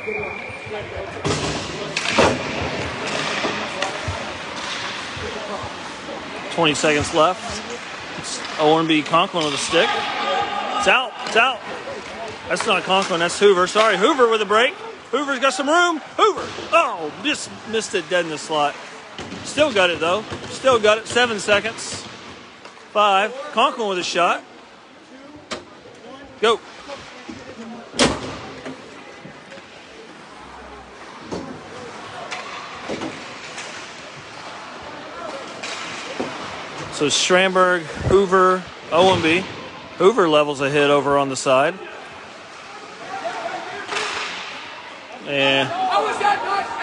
20 seconds left. It's ONB Conklin with a stick. It's out. It's out. That's not Conklin. That's Hoover. Sorry, Hoover with a break. Hoover's got some room. Hoover. Oh, just missed it dead in the slot. Still got it, though. Still got it. 7 seconds. 5. Conklin with a shot. Go. So Stramberg, Hoover, ONB. Hoover levels a hit over on the side. And